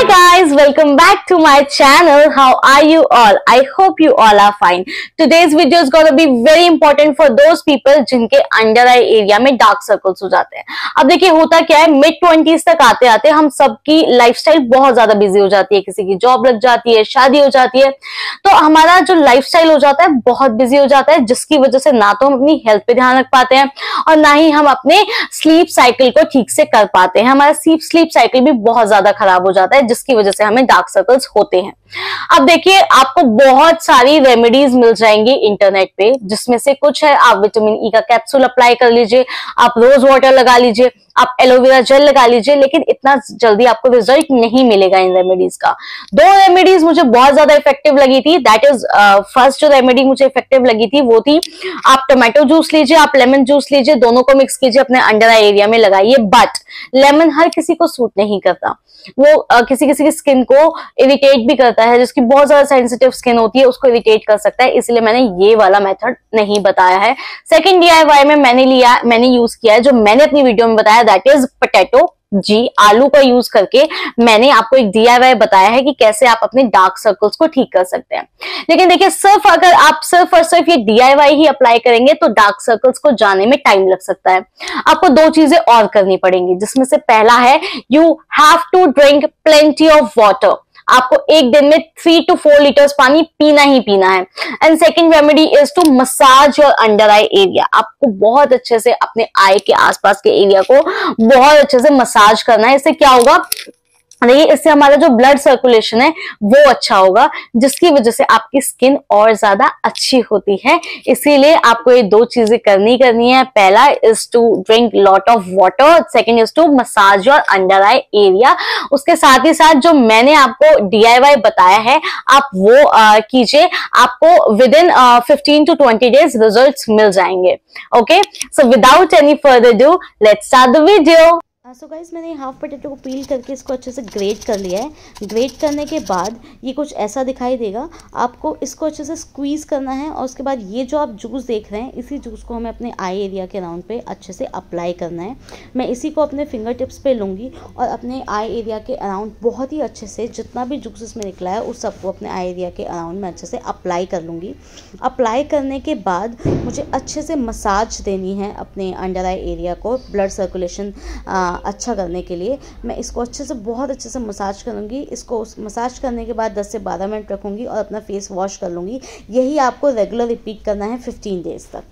guys, welcome back to my channel. How are you all? I hope you all are fine. Today's video is gonna be very important for those people जिनके under eye area में dark circles हो जाते हैं। अब देखिए होता क्या है, मिड 20s तक आते आते हम सबकी लाइफस्टाइल बहुत ज्यादा बिजी हो जाती है, किसी की जॉब लग जाती है, शादी हो जाती है, तो हमारा जो लाइफस्टाइल हो जाता है बहुत बिजी हो जाता है, जिसकी वजह से ना तो हम अपनी हेल्थ पे ध्यान रख पाते हैं और ना ही हम अपने स्लीप साइकिल को ठीक से कर पाते हैं। हमारा स्लीप साइकिल भी बहुत ज्यादा खराब हो जाता है, जिसकी वजह से हमें डार्क सर्कल्स होते हैं। अब देखिए आपको बहुत सारी रेमेडीज मिल जाएंगी इंटरनेट पे, जिसमें से कुछ है आप विटामिन ई का कैप्सूल अप्लाई कर लीजिए, आप रोज वाटर लगा लीजिए, आप एलोवेरा जेल लगा लीजिए, लेकिन इतना जल्दी आपको रिजल्ट नहीं मिलेगा इन रेमेडीज का। दो रेमेडीज मुझे बहुत ज्यादा इफेक्टिव लगी थी। दैट इज फर्स्ट जो रेमेडी मुझे इफेक्टिव लगी थी वो थी, आप टोमेटो जूस लीजिए, आप लेमन जूस लीजिए, दोनों को मिक्स कीजिए, अपने अंडर आई एरिया में लगाइए। बट लेमन हर किसी को सूट नहीं करता, वो किसी किसी की स्किन को इरिटेट भी करता है, जिसकी बहुत ज्यादा सेंसिटिव स्किन होती है उसको इरिटेट कर सकता है, इसलिए मैंने ये वाला मेथड नहीं बताया है। सेकंड DIY में मैंने यूज किया है, जो मैंने अपनी वीडियो में बताया, दैट इज पोटैटो जी, आलू का यूज करके मैंने आपको एक DIY बताया है कि कैसे आप अपने डार्क सर्कल्स को ठीक कर सकते हैं। लेकिन देखिए अगर आप सिर्फ और सिर्फ ये DIY ही अप्लाई करेंगे तो डार्क सर्कल्स को जाने में टाइम लग सकता है। आपको दो चीजें और करनी पड़ेंगी, जिसमें से पहला है you have to drink plenty of water. आपको एक दिन में 3 to 4 लीटर्स पानी पीना ही पीना है। And second remedy is to massage your under eye area. आपको बहुत अच्छे से अपने आई के आसपास के एरिया को बहुत अच्छे से मसाज करना है। इससे क्या होगा, देखिए इससे हमारा जो ब्लड सर्कुलेशन है वो अच्छा होगा, जिसकी वजह से आपकी स्किन और ज्यादा अच्छी होती है। इसीलिए आपको ये दो चीजें करनी है। पहला is to drink lot of water, second is to massage your under eye area. उसके साथ ही साथ जो मैंने आपको DIY बताया है आप वो कीजिए, आपको within 15 to 20 days results मिल जाएंगे। Okay, so without any further do let's start the video. So guys, मैंने हाफ पोटैटो को पील करके इसको अच्छे से ग्रेट कर लिया है। ग्रेट करने के बाद ये कुछ ऐसा दिखाई देगा। आपको इसको अच्छे से स्क्वीज़ करना है और उसके बाद ये जो आप जूस देख रहे हैं, इसी जूस को हमें अपने आई एरिया के अराउंड पे अच्छे से अप्लाई करना है। मैं इसी को अपने फिंगर टिप्स पे लूँगी और अपने आई एरिया के अराउंड बहुत ही अच्छे से जितना भी जूस इसमें निकला है उस सबको अपने आई एरिया के अराउंड में अच्छे से अप्लाई कर लूँगी। अप्लाई करने के बाद मुझे अच्छे से मसाज देनी है अपने अंडर आई एरिया को, ब्लड सर्कुलेशन अच्छा करने के लिए। मैं इसको अच्छे से बहुत अच्छे से मसाज करूँगी। इसको मसाज करने के बाद 10 से 12 मिनट रखूँगी और अपना फेस वॉश कर लूँगी। यही आपको रेगुलर रिपीट करना है 15 डेज तक।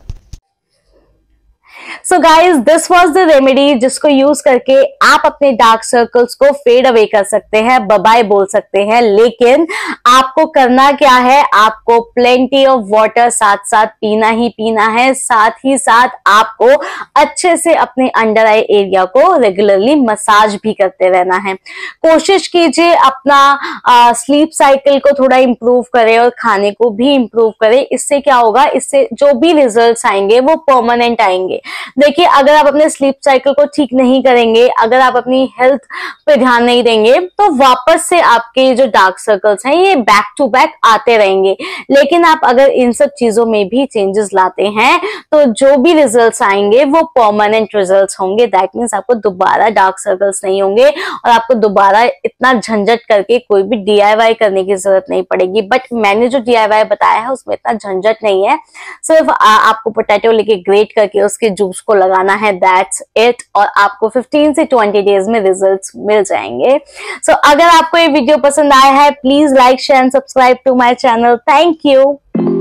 So guys, this was the remedy जिसको यूज करके आप अपने डार्क सर्कल्स को फेड अवे कर सकते हैं, बाय बोल सकते हैं। लेकिन आपको करना क्या है, आपको प्लेंटी ऑफ वाटर साथ साथ पीना ही पीना है। साथ ही साथ आपको अच्छे से अपने अंडर आई एरिया को रेगुलरली मसाज भी करते रहना है। कोशिश कीजिए अपना स्लीप साइकिल को थोड़ा इंप्रूव करें और खाने को भी इंप्रूव करें। इससे क्या होगा, इससे जो भी रिजल्ट्स आएंगे वो परमानेंट आएंगे। देखिए अगर आप अपने स्लीप साइकिल को ठीक नहीं करेंगे, अगर आप अपनी हेल्थ पे ध्यान नहीं देंगे, तो वापस से आपके जो डार्क सर्कल्स हैं ये बैक टू बैक आते रहेंगे। लेकिन आप अगर इन सब चीजों में भी चेंजेस लाते हैं तो जो भी रिजल्ट्स आएंगे वो परमानेंट रिजल्ट्स होंगे। दैट मीन्स आपको दोबारा डार्क सर्कल्स नहीं होंगे और आपको दोबारा इतना झंझट करके कोई भी DIY करने की जरूरत नहीं पड़ेगी। बट मैंने जो DIY बताया है उसमें इतना झंझट नहीं है। सिर्फ आपको पोटैटो लेके ग्रेट करके उसके जूस को लगाना है, दैट्स इट, और आपको 15 से 20 डेज में रिजल्ट्स मिल जाएंगे। सो अगर आपको ये वीडियो पसंद आया है, please like share and subscribe to my channel. Thank you.